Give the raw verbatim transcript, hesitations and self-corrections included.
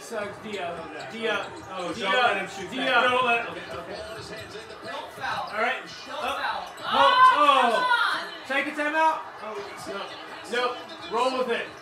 sucks. D up. D up. Oh, D don't up. Let him shoot D that. up. Don't let him. Okay, okay. Don't foul. All right. Don't oh. foul. Oh, Oh, oh. Take a timeout. Oh, no. Nope. Roll with it.